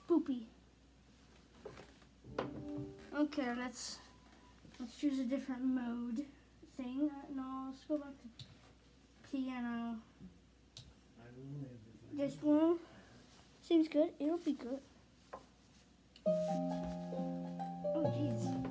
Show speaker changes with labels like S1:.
S1: Boopy. Okay, let's choose a different mode thing. No, let's go back to piano. This one seems good. It'll be good. Oh jeez.